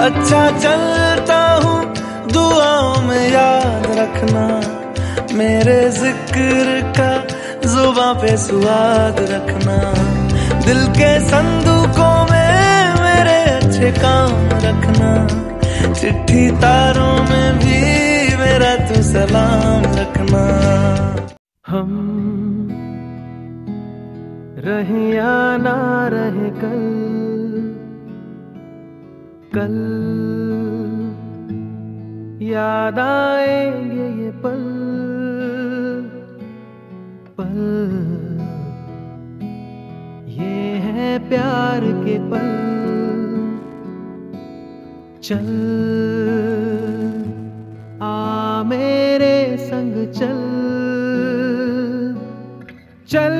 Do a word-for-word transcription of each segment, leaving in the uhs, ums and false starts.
अच्छा चलता हूँ दुआओं में याद रखना, मेरे जिक्र का जुबां पे स्वाद रखना, दिल के संदूकों में मेरे अच्छे काम रखना, चिट्ठी तारों में भी मेरा तू सलाम रखना। हम रहे या ना रहे कल, कल याद आएंगे ये पल, पल ये है प्यार के पल। चल आ मेरे संग चल, चल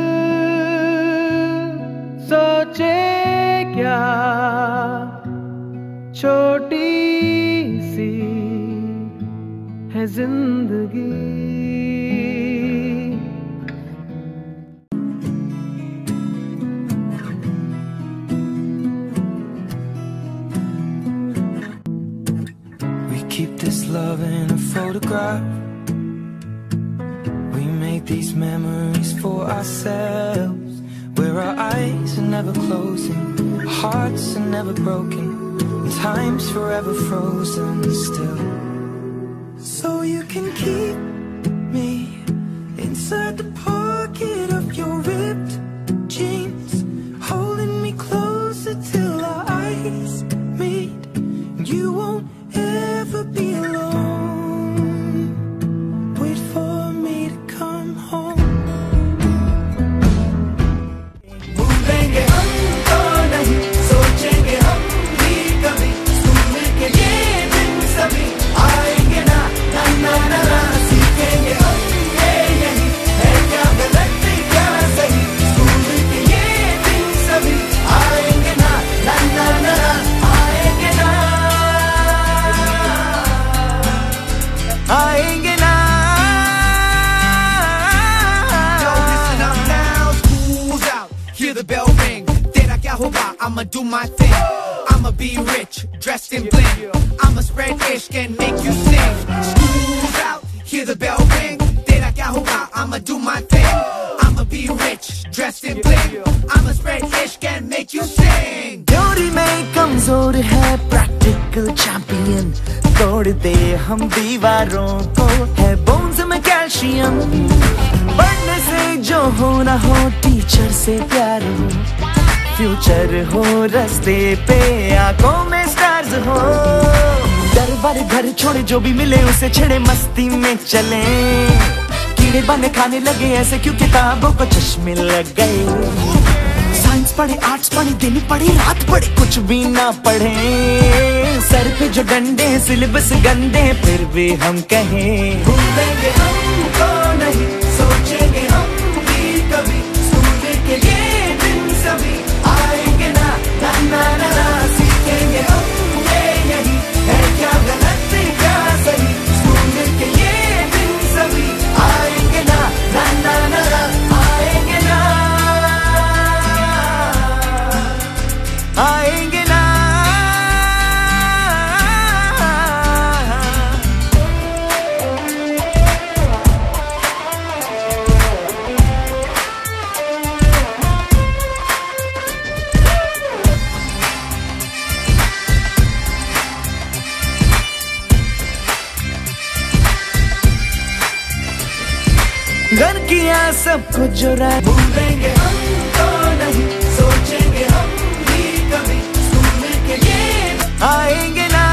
सोचे क्या छोटी सी है जिंदगी। We keep this love in a photograph. We make these memories for ourselves, where our eyes are never closing, hearts are never broken, time's forever frozen still. So you can keep me inside the pocket of your ripped jeans, holding me closer till our eyes meet. You won't ever be alone. Wait for me to come home. भूलेंगे हमको नहीं, सोचेंगे हम भी कभी, school के ये दिन सभी आएंगे ना, ना ना ना ना। सीखेंगे हम ये यही है क्या गलत क्या सही, स्कूल के ये दिन सभी आएंगे ना, ना ना ना ना। आएंगे ना, आएंगे ना। Yo, listen up now, school's out, hear the bell ring. Tera kya hoga, I'ma do my thing. I'ma be rich, dressed in bling. I'ma spread ishq and make you sing. School's out, hear the bell ring. Tera kya hoga, I'ma do my thing. I'ma be rich, dressed in bling. I'ma spread ishq and make you sing. Theory में कमजोर है practical champion, तोड़ दे हम दीवारों को, है bones में calcium. पढ़ने से जो हो ना हो, टीचर से प्यार हो, फ्यूचर हो रास्ते पे, आंखों में स्टार्स हो। दर बार घर छोड़े जो भी मिले उसे छेड़े, मस्ती में चले, कीड़े बाने खाने लगे ऐसे क्यों किताबों को चश्मे लग गए। साइंस पढ़े, आर्ट्स पढ़े, दिन पढ़े, रात पढ़े, कुछ भी ना पढ़े, सर पे जो डंडे, सिलेबस गंदे, फिर भी हम कहें भूलेंगे हमको नहीं, सोचेंगे हम भी कभी, स्कूल के ये दिन सभी आएंगे ना, ना ना ना ना। सीखेंगे हम ये यही है क्या गलत क्या सही, स्कूल के ये दिन सभी आएंगे ना, ना ना ना ना। आएंगे ना, आएंगे ना। घर किया सब कुछ जो रहा, भूलेंगे हमको नहीं, सोचेंगे हम भी कभी, स्कूल के ये आएंगे ना।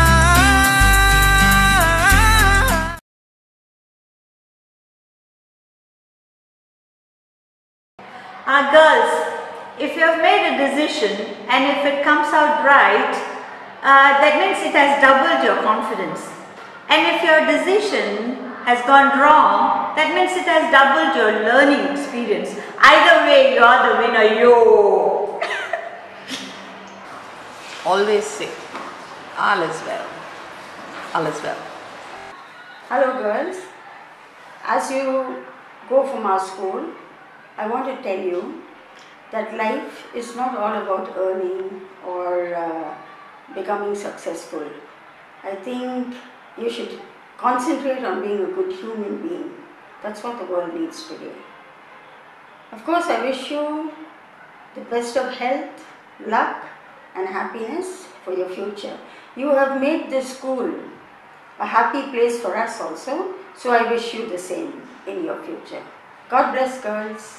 Uh, girls, if you have made a decision and if it comes out right, uh, that means it has doubled your confidence. And if your decision has gone wrong, that means it has doubled your learning experience. Either way, you are the winner, yo! Always say, all is well, all is well. Hello girls, as you go from our school, I want to tell you that life is not all about earning or uh, becoming successful. I think you should concentrate on being a good human being. That's what the world needs today. Of course, I wish you the best of health, luck and happiness for your future. You have made this school a happy place for us also, so I wish you the same in your future. God bless, girls.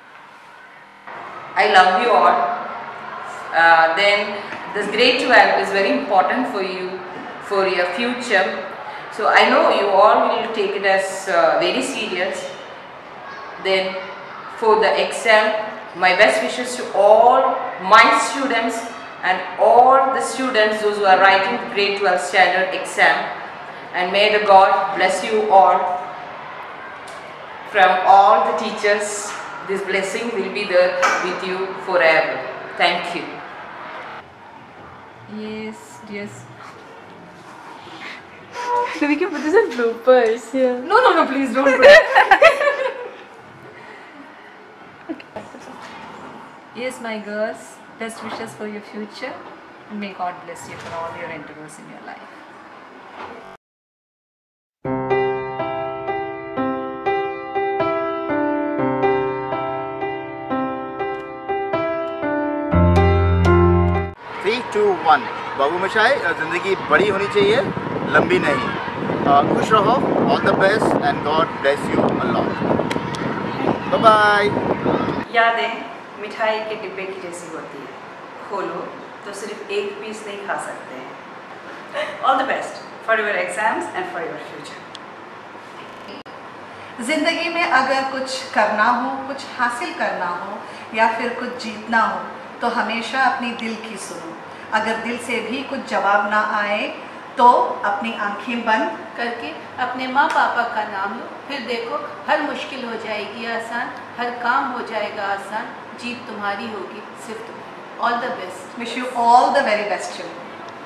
I love you all. Uh, then this grade twelve is very important for you, for your future. So I know you all will take it as uh, very serious. Then for the exam, my best wishes to all my students and all the students, those who are writing grade twelve standard exam. And may the God bless you all. From all the teachers, this blessing will be there with you forever. Thank you. Yes, yes. No, we can put this in bloopers. Yeah. No, no, no, please don't put it. Okay. Yes, my girls, best wishes for your future. And may God bless you for all your endeavors in your life. Three two one बाबू मशाई, ज़िंदगी बड़ी होनी चाहिए, लंबी नहीं। uh, खुश रहो, all the best and god bless you a lot. Bye bye. यादें मिठाई के डिब्बे की जैसी होती है, खोलो तो सिर्फ एक पीस नहीं खा सकते हैं। All the best for your exams and for your future. ज़िंदगी में अगर कुछ करना हो, कुछ हासिल करना हो या फिर कुछ जीतना हो तो हमेशा अपनी दिल की सुनो। अगर दिल से भी कुछ जवाब ना आए तो अपनी आंखें बंद करके अपने माँ पापा का नाम लो, फिर देखो हर मुश्किल हो जाएगी आसान, हर काम हो जाएगा आसान, जीत तुम्हारी होगी सिर्फ तुम्हारी। All the best. Wish you all the very best children.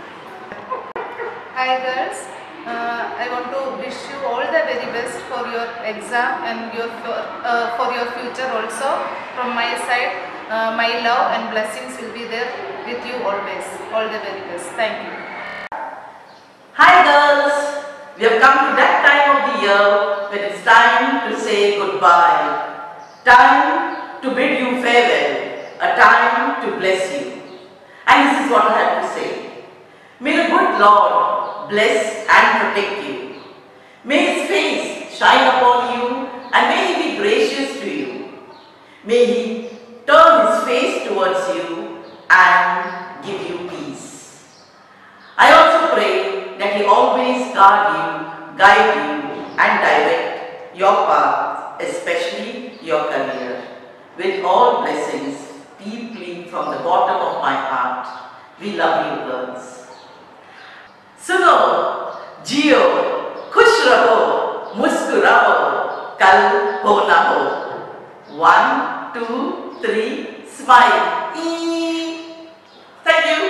Hi girls, uh, I want to wish you all the very best for your exam and your uh, for your future also. From my side, uh, my love and blessings will be there with you always. All the very best. Thank you. Hi girls, we have come to that time of the year when it's time to say goodbye. Time to bid you farewell. A time to bless you. And this is what I have to say. May the good Lord bless and protect you. May His face shine upon you and may He be gracious to you. May He turn His face towards you and give you peace. I also pray that He always guard you, guide you and direct your path, especially your career, with all blessings deeply from the bottom of my heart. We love you girls. सुनो, जियो, खुश रहो, मुस्कुराओ, कल हो ना हो। One, two, three, smile. Eee. Thank you.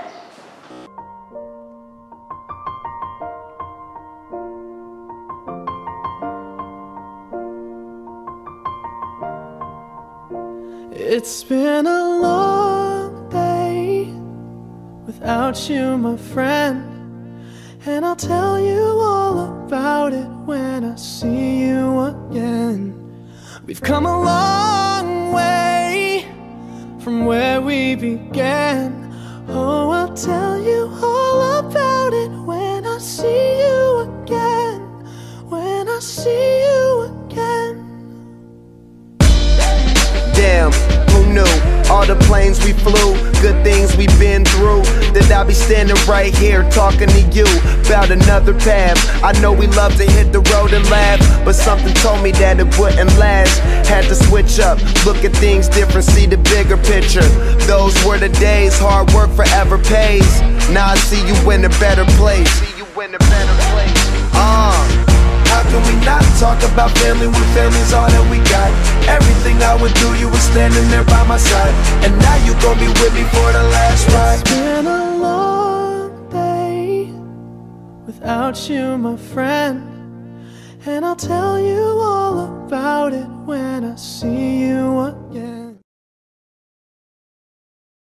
It's been a long day without you, my friend. And I'll tell you all about it when I see you again. We've come a long way from where we began. Oh, I'll tell you all about it when I see you again. When I see you again. Damn, who knew? All the planes we flew, good things we've been through, that I'll be standing right here talking to you about another path. I know we love to hit the road and laugh, but something told me that it wouldn't last. Had to switch up, look at things different, see the bigger picture. Those were the days, hard work forever pays. Now I see you in a better place. See you in a better place. Uh. How can we not talk about family when family's all that we got? Everything I would do, you were standing there by my side. And now you gon' be with me for the last ride. It's been a long day without you, my friend. And I'll tell you all about it when I see you again.